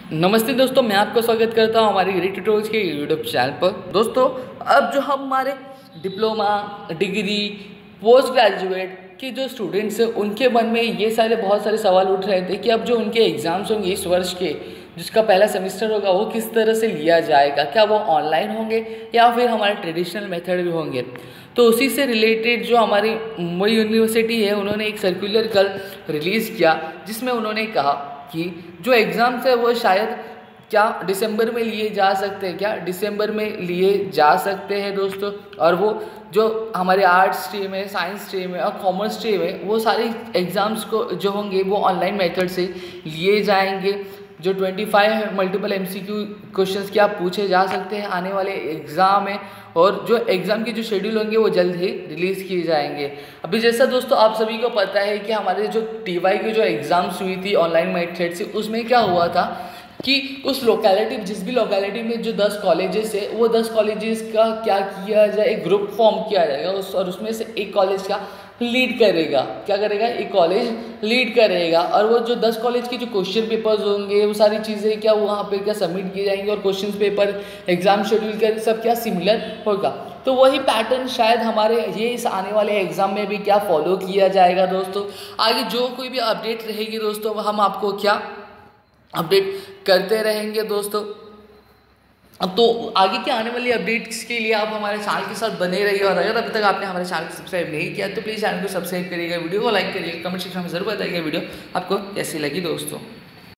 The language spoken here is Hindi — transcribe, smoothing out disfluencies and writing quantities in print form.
नमस्ते दोस्तों, मैं आपका स्वागत करता हूं हमारे यूट्यूब ट्यूटोरियल्स के यूट्यूब चैनल पर। दोस्तों, अब जो हमारे डिप्लोमा, डिग्री, पोस्ट ग्रेजुएट के जो स्टूडेंट्स हैं उनके मन में ये सारे बहुत सारे सवाल उठ रहे थे कि अब जो उनके एग्ज़ाम्स होंगे इस वर्ष के, जिसका पहला सेमेस्टर होगा, वो किस तरह से लिया जाएगा। क्या वो ऑनलाइन होंगे या फिर हमारे ट्रेडिशनल मेथड भी होंगे। तो उसी से रिलेटेड जो हमारी मुंबई यूनिवर्सिटी है, उन्होंने एक सर्कुलर कल रिलीज़ किया जिसमें उन्होंने कहा कि जो एग्ज़ाम्स है वो शायद क्या दिसंबर में लिए जा सकते हैं, क्या दिसंबर में लिए जा सकते हैं दोस्तों। और वो जो हमारे आर्ट्स स्ट्रीम है, साइंस स्ट्रीम है और कॉमर्स स्ट्रीम है, वो सारे एग्ज़ाम्स को जो होंगे वो ऑनलाइन मेथड से लिए जाएंगे। जो 25 मल्टीपल MCQ क्वेश्चंस क्या पूछे जा सकते हैं आने वाले एग्ज़ाम में, और जो एग्ज़ाम के जो शेड्यूल होंगे वो जल्द ही रिलीज़ किए जाएंगे। अभी जैसा दोस्तों आप सभी को पता है कि हमारे जो TY की जो एग्ज़ाम्स हुई थी ऑनलाइन मेथड से, उसमें क्या हुआ था कि उस लोकेलिटी, जिस भी लोकेलिटी में जो 10 कॉलेजेस है, वो 10 कॉलेजेस का क्या किया जाए, एक ग्रुप फॉर्म किया जाएगा और उसमें से एक कॉलेज का लीड करेगा। क्या करेगा? एक कॉलेज लीड करेगा। और वो जो 10 कॉलेज के जो क्वेश्चन पेपर्स होंगे, वो सारी चीज़ें क्या वहाँ पे क्या सबमिट किए जाएंगे, और क्वेश्चन पेपर, एग्ज़ाम शेड्यूल का सब क्या सिमिलर होगा। तो वही पैटर्न शायद हमारे ये इस आने वाले एग्ज़ाम में भी क्या फॉलो किया जाएगा दोस्तों। आगे जो कोई भी अपडेट रहेगी दोस्तों, हम आपको क्या अपडेट करते रहेंगे दोस्तों। अब तो आगे के आने वाली अपडेट्स के लिए आप हमारे चैनल के साथ बने रहिए, और अगर अभी तक आपने हमारे चैनल को सब्सक्राइब नहीं किया तो प्लीज़ चैनल को सब्सक्राइब करिएगा, वीडियो को लाइक करिएगा, कमेंट सेक्शन में जरूर बताइएगा वीडियो आपको कैसी लगी दोस्तों।